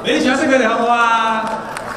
美女，掌聲佢哋好唔好啊？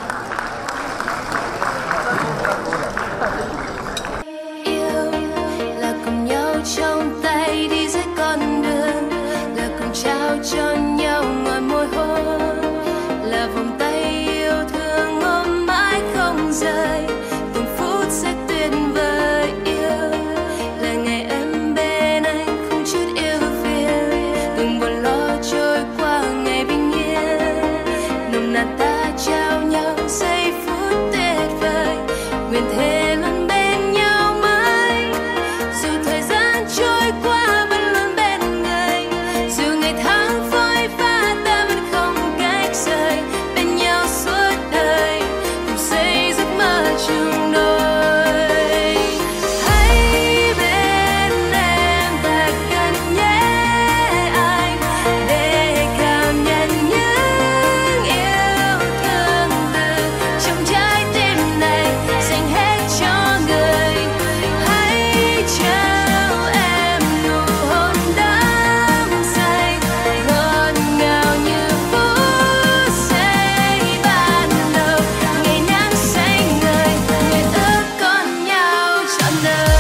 trong tay đi dưới con đường là cùng trao cho nhau ngọt môi hôn, là vòng tay yêu thương ôm mãi không rời, từng phút sẽ tuyệt vời yêu, là ngày em bên anh không chút yêu phiền, từng buồn lo trôi qua ngày bình yên, nồng nàn ta trao nhau giây phút tuyệt vời, nguyện thề luôn bên nhau mãi dù thời gian trôi qua vẫn luôn bên người, dù ngày tháng phôi pha ta vẫn không cách rời, bên nhau suốt đời cùng xây giấc mơ chung đôi. Hãy bên em thật gần nhé anh, để cảm nhận những yêu thương từ trong trái tim này dành hết cho người. Hãy trao em nụ hôn đắm say ngọt ngào như phút giây ban đầu, ngày nắng xanh ngời nguyện ước con nhau trọn đời.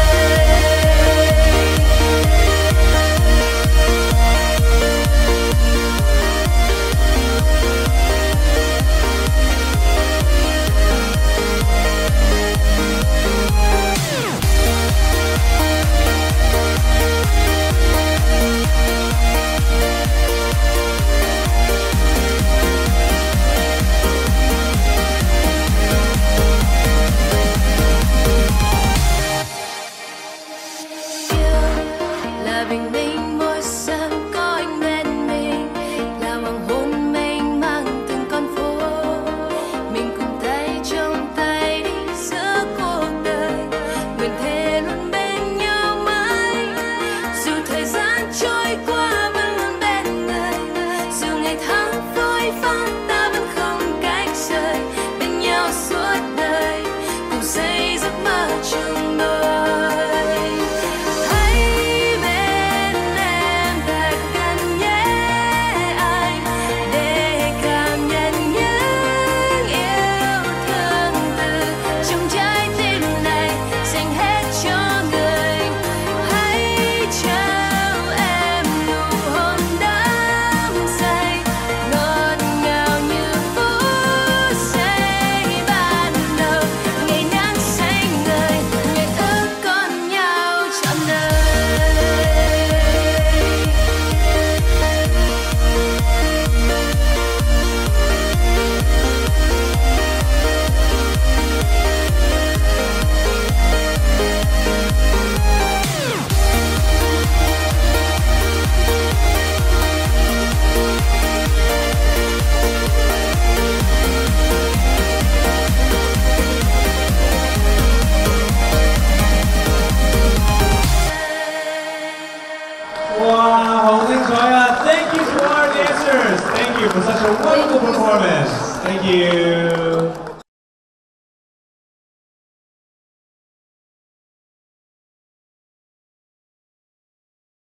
Là bình minh mỗi sáng có anh bên mình, là hoàng hôn mênh mang từng con phố, mình cùng tay trong tay đi giữa cuộc đời, nguyện thề luôn bên nhau mãi dù thời gian trôi qua vẫn luôn bên người, dù ngày tháng phôi pha ta vẫn không cách rời, bên nhau suốt đời cùng xây giấc mơ chung đôi. Wow, 好精彩啊 ！Thank you to our dancers. Thank you for such a wonderful performance. Thank you.